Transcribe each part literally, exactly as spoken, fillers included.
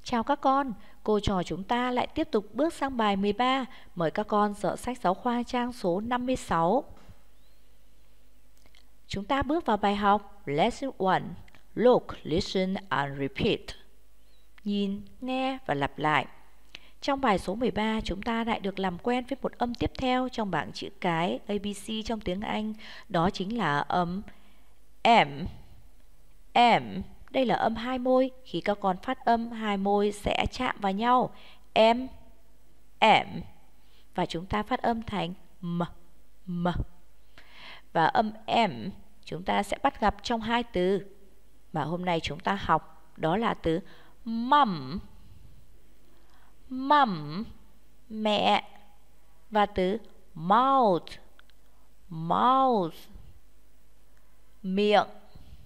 Chào các con, cô trò chúng ta lại tiếp tục bước sang bài mười ba. Mời các con dở sách giáo khoa trang số năm mươi sáu. Chúng ta bước vào bài học Lesson một. Look, listen and repeat. Nhìn, nghe và lặp lại. Trong bài số mười ba, chúng ta lại được làm quen với một âm tiếp theo trong bảng chữ cái A B C trong tiếng Anh. Đó chính là âm M. M. Đây là âm hai môi. Khi các con phát âm, hai môi sẽ chạm vào nhau. M, M. Và chúng ta phát âm thành M, M. Và âm M chúng ta sẽ bắt gặp trong hai từ mà hôm nay chúng ta học. Đó là từ mum, mum, mẹ. Và từ mouth, mouth, miệng.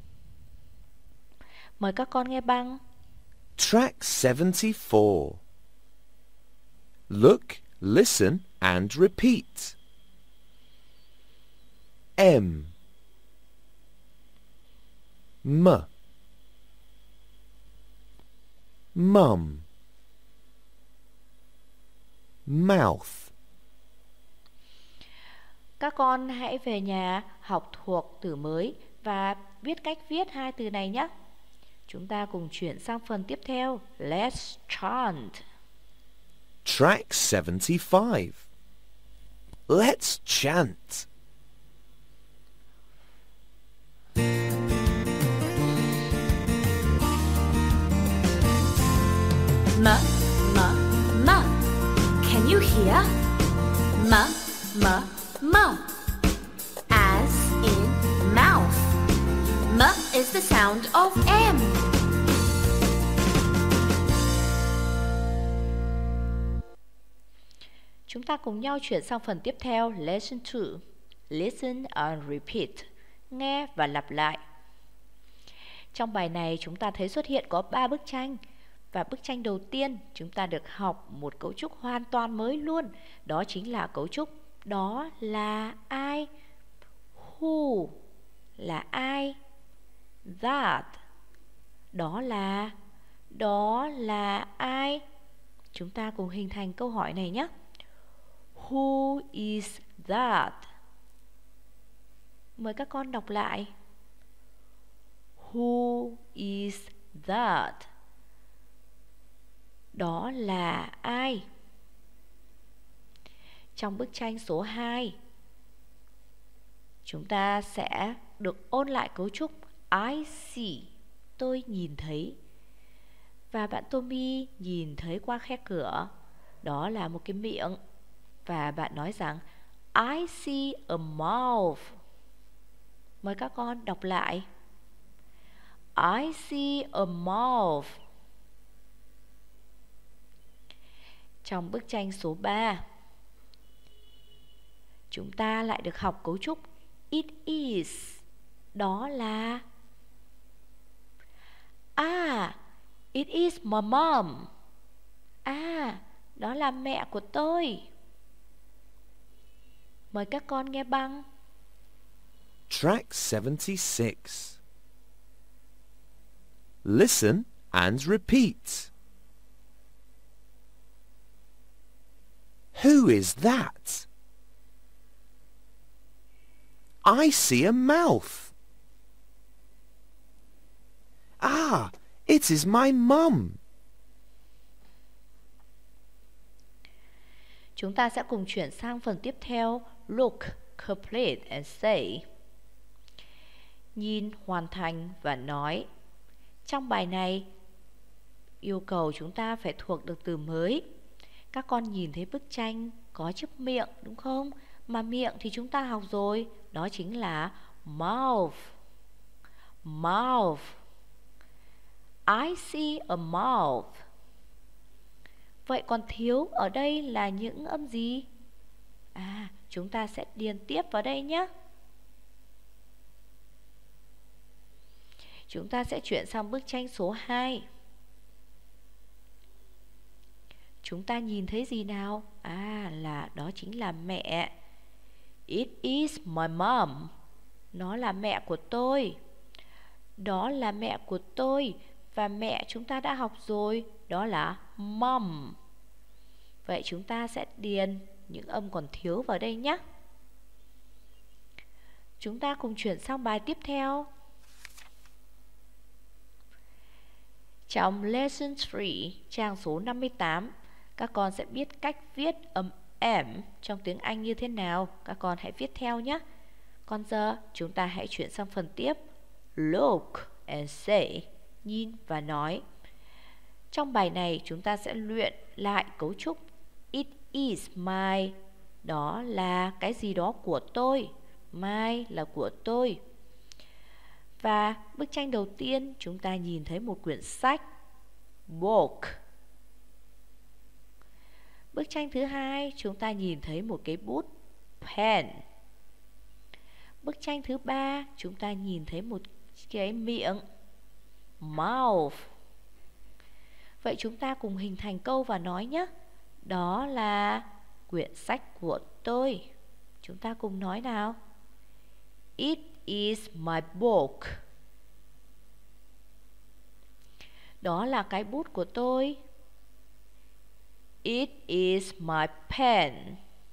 Mời các con nghe băng. Track seventy-four. Look, listen and repeat. M, M, mum, mouth. Các con hãy về nhà học thuộc từ mới và viết cách viết hai từ này nhé. Chúng ta cùng chuyển sang phần tiếp theo. Let's chant. Track seventy-five. Let's chant. M, M, M. Can you hear? M, M, M. As in mouth. M is the sound of M. Chúng ta cùng nhau chuyển sang phần tiếp theo. Lesson hai. Listen and repeat. Nghe và lặp lại. Trong bài này chúng ta thấy xuất hiện có ba bức tranh. Và bức tranh đầu tiên chúng ta được học một cấu trúc hoàn toàn mới luôn. Đó chính là cấu trúc đó là ai. Who là ai. That đó là đó là ai. Chúng ta cùng hình thành câu hỏi này nhé. Who is that? Mời các con đọc lại. Who is that? Đó là ai? Trong bức tranh số hai, chúng ta sẽ được ôn lại cấu trúc I see, tôi nhìn thấy. Và bạn Tommy nhìn thấy qua khe cửa, đó là một cái miệng. Và bạn nói rằng I see a mouth. Mời các con đọc lại. I see a mouth. Trong bức tranh số ba, chúng ta lại được học cấu trúc it is. Đó là À, it is my mom. À, đó là mẹ của tôi. Mời các con nghe băng. Track seventy-six. Listen and repeat. Who is that? I see a mouth. Ah, it is my mum. Chúng ta sẽ cùng chuyển sang phần tiếp theo. Look, complete and say. Nhìn, hoàn thành và nói. Trong bài này yêu cầu chúng ta phải thuộc được từ mới. Các con nhìn thấy bức tranh có chữ miệng đúng không? Mà miệng thì chúng ta học rồi. Đó chính là mouth. Mouth. I see a mouth. Vậy còn thiếu ở đây là những âm gì? À, chúng ta sẽ điền tiếp vào đây nhé. Chúng ta sẽ chuyển sang bức tranh số hai. Chúng ta nhìn thấy gì nào? À, là đó chính là mẹ. It is my mom. Nó là mẹ của tôi. Đó là mẹ của tôi. và mẹ chúng ta đã học rồi, đó là mom. Vậy chúng ta sẽ điền những âm còn thiếu vào đây nhé. Chúng ta cùng chuyển sang bài tiếp theo. Trong Lesson ba, trang số năm mươi tám, các con sẽ biết cách viết âm M trong tiếng Anh như thế nào. Các con hãy viết theo nhé. Còn giờ chúng ta hãy chuyển sang phần tiếp. Look and say, nhìn và nói. Trong bài này chúng ta sẽ luyện lại cấu trúc It is my, đó là cái gì đó của tôi. My là của tôi. Và bức tranh đầu tiên chúng ta nhìn thấy một quyển sách, book. Bức tranh thứ hai chúng ta nhìn thấy một cái bút, pen. Bức tranh thứ ba chúng ta nhìn thấy một cái miệng, mouth. Vậy chúng ta cùng hình thành câu và nói nhé. Đó là quyển sách của tôi. Chúng ta cùng nói nào. It is my book. Đó là cái bút của tôi. It is my pen.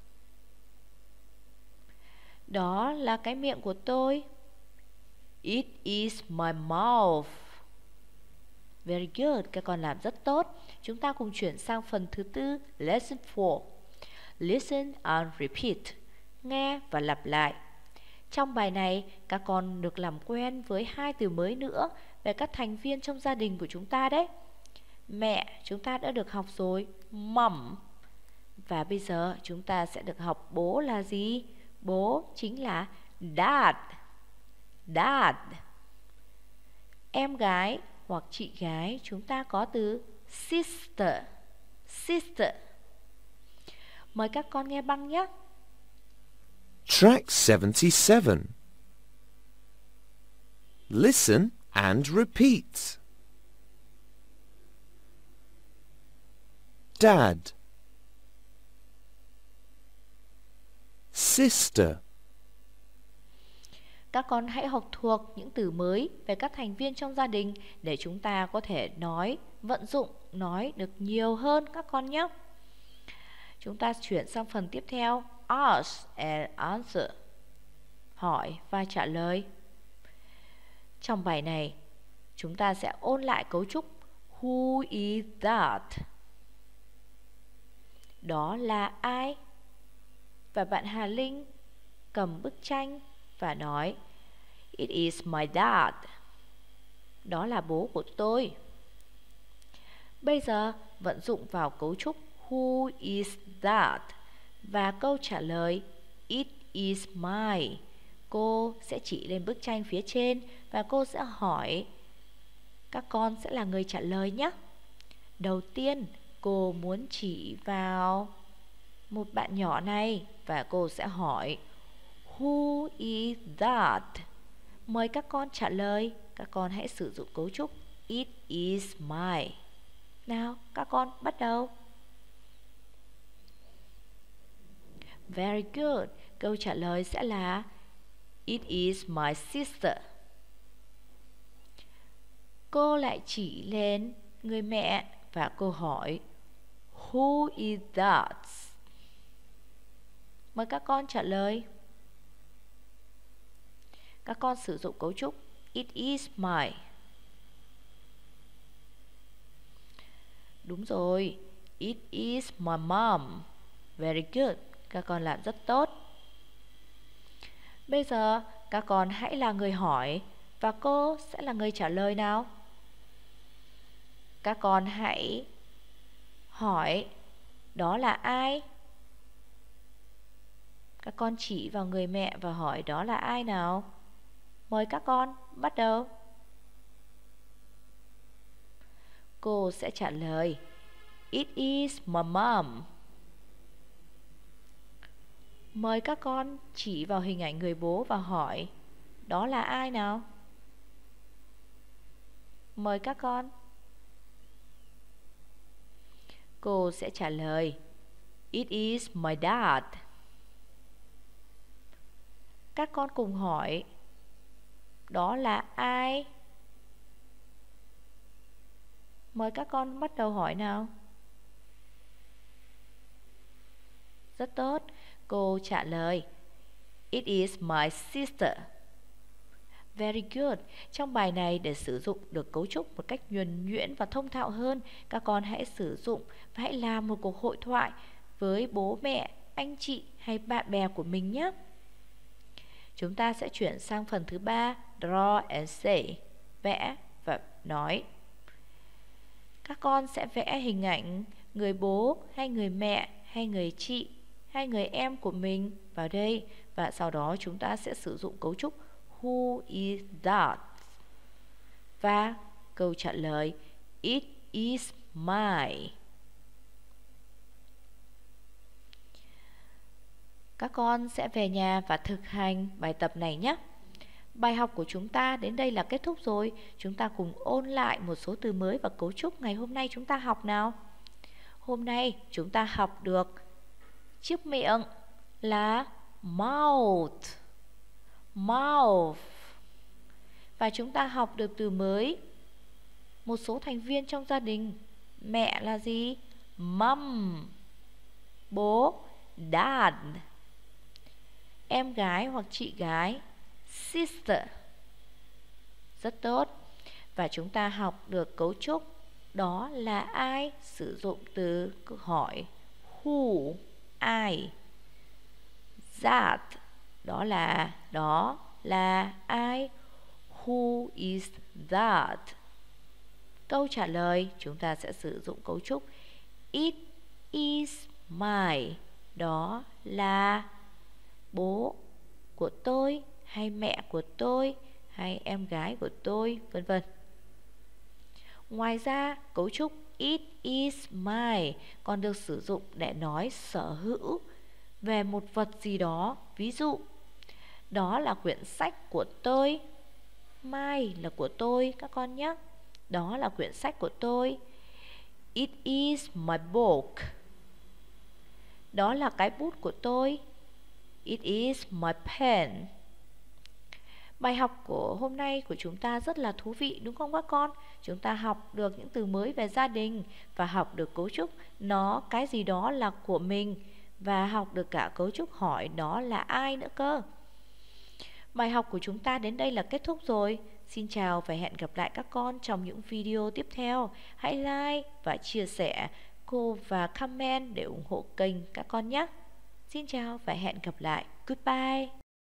Đó là cái miệng của tôi. It is my mouth. Very good, các con làm rất tốt. Chúng ta cùng chuyển sang phần thứ tư, Lesson bốn. Listen and repeat. Nghe và lặp lại. Trong bài này, các con được làm quen với hai từ mới nữa về các thành viên trong gia đình của chúng ta đấy. Mẹ chúng ta đã được học rồi, mom. Và bây giờ chúng ta sẽ được học bố là gì? Bố chính là dad. Dad. Em gái hoặc chị gái chúng ta có từ sister. Sister. Mời các con nghe băng nhé. Track seventy-seven. Listen and repeat. Dad. Sister. Các con hãy học thuộc những từ mới về các thành viên trong gia đình để chúng ta có thể nói, vận dụng, nói được nhiều hơn các con nhé. Chúng ta chuyển sang phần tiếp theo, ask and answer. Hỏi và trả lời. Trong bài này, chúng ta sẽ ôn lại cấu trúc Who is that? Đó là ai? Và bạn Hà Linh cầm bức tranh và nói It is my dad. Đó là bố của tôi. Bây giờ vận dụng vào cấu trúc Who is that? Và câu trả lời It is my. Cô sẽ chỉ lên bức tranh phía trên và cô sẽ hỏi. Các con sẽ là người trả lời nhé. Đầu tiên cô muốn chỉ vào một bạn nhỏ này và cô sẽ hỏi Who is that? Mời các con trả lời. Các con hãy sử dụng cấu trúc It is my. Nào, các con bắt đầu. Very good. Câu trả lời sẽ là It is my sister. Cô lại chỉ lên người mẹ và cô hỏi Who is that? Mời các con trả lời. Các con sử dụng cấu trúc It is my. Đúng rồi, It is my mom. Very good. Các con làm rất tốt. Bây giờ các con hãy là người hỏi và cô sẽ là người trả lời nào. Các con hãy hỏi đó là ai? Các con chỉ vào người mẹ và hỏi đó là ai nào. Mời các con bắt đầu. Cô sẽ trả lời It is my mom. Mời các con chỉ vào hình ảnh người bố và hỏi đó là ai nào. Mời các con. Cô sẽ trả lời It is my dad. Các con cùng hỏi đó là ai? Mời các con bắt đầu hỏi nào. Rất tốt. Cô trả lời It is my sister. Very good. Trong bài này, để sử dụng được cấu trúc một cách nhuần nhuyễn và thông thạo hơn, các con hãy sử dụng và hãy làm một cuộc hội thoại với bố mẹ, anh chị hay bạn bè của mình nhé. Chúng ta sẽ chuyển sang phần thứ ba, Draw and say, vẽ và nói. Các con sẽ vẽ hình ảnh người bố hay người mẹ hay người chị hay người em của mình vào đây, và sau đó chúng ta sẽ sử dụng cấu trúc Who is that? Và câu trả lời It is my. Các con sẽ về nhà và thực hành bài tập này nhé. Bài học của chúng ta đến đây là kết thúc rồi. Chúng ta cùng ôn lại một số từ mới và cấu trúc ngày hôm nay chúng ta học nào. Hôm nay chúng ta học được chiếc miệng là mouth. Mouth. Và chúng ta học được từ mới một số thành viên trong gia đình. Mẹ là gì? Mom. Bố dad. Em gái hoặc chị gái sister. Rất tốt. Và chúng ta học được cấu trúc đó là ai, sử dụng từ câu hỏi who, ai. That, đó là đó là ai. Who is that? Câu trả lời chúng ta sẽ sử dụng cấu trúc It is my, đó là bố của tôi hay mẹ của tôi hay em gái của tôi, vân vân. Ngoài ra, cấu trúc It is my còn được sử dụng để nói sở hữu về một vật gì đó. Ví dụ, đó là quyển sách của tôi. My là của tôi các con nhé. Đó là quyển sách của tôi. It is my book. Đó là cái bút của tôi. It is my pen. Bài học của hôm nay của chúng ta rất là thú vị đúng không các con? Chúng ta học được những từ mới về gia đình và học được cấu trúc nó cái gì đó là của mình, và học được cả cấu trúc hỏi đó là ai nữa cơ. Bài học của chúng ta đến đây là kết thúc rồi. Xin chào và hẹn gặp lại các con trong những video tiếp theo. Hãy like và chia sẻ cô và comment để ủng hộ kênh các con nhé. Xin chào và hẹn gặp lại. Goodbye.